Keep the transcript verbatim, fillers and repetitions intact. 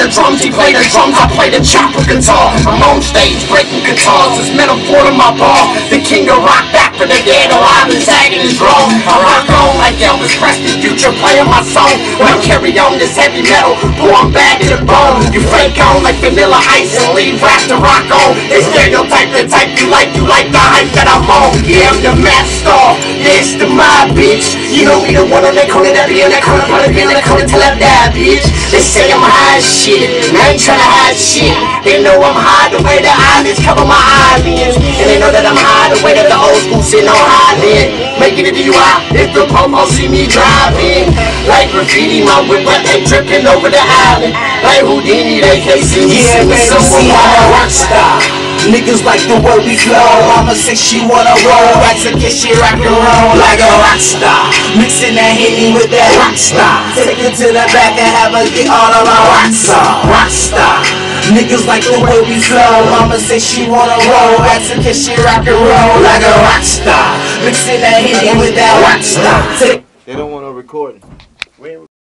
the drums, he play the drums, I play the chopper guitar. I'm on stage breaking guitars, it's metaphor to my bar. The king of rock, back for the dead, alive and sagging is wrong. I rock on like Elvis Presley, future playing my song. When I carry on this heavy metal, boy, I'm bad to the bone. You fake on like Vanilla Ice and leave rap to rock on. They stereotype the type you like, you like the hype that I'm on. Yeah, I'm the master, yeah, it's the my bitch. You know me, the one on that corner that be in that corner, probably be in that corner till I die, bitch. They say I'm high as shit, and I ain't tryna hide shit. They know I'm high the way the eyelids cover my eyelids, and they know that I'm high the way that the old school sitting on high then. Making it D U I if the popo see me driving. Like graffiti, my whip, but they dripping over the island. Like Houdini, they can't see me. Yeah, baby, see I'm a rockstar. Niggas like the way we flow. Mama say she wanna roll, like to get she rock and roll like a rockstar. Mixing that Henny with that rockstar. Take it to the back and have us get all of our rockstar. Rockstar. Niggas like the way we flow. Mama say she wanna roll, like to get she rock and roll like a rockstar. Mixing that Henny with that rockstar. They don't want no recording.